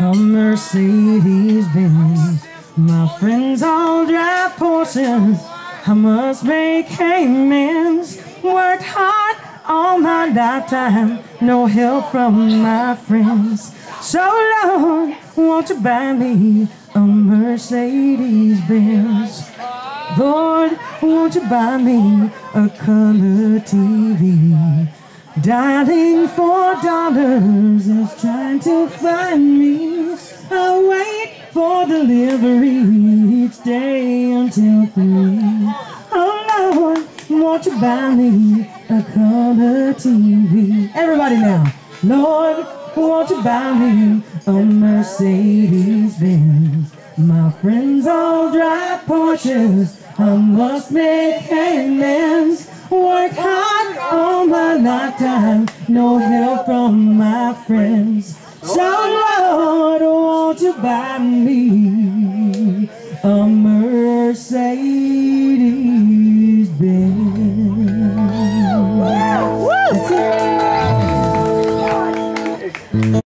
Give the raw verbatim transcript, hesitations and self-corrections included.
a Mercedes Benz. My friends all drive Porsches. I must make amends. Worked hard all my lifetime, no help from my friends. So Lord, won't you buy me a Mercedes Benz? Lord, won't you buy me a color T V? Dialing for dollars is trying to find me. I wait for delivery each day until three. Oh Lord, won't you buy me a color T V? Everybody now. Lord, won't you buy me a Mercedes Benz? My friends all drive Porsches. I must make amends. Work hard all my lifetime, no help from my friends. So Lord, won't you buy me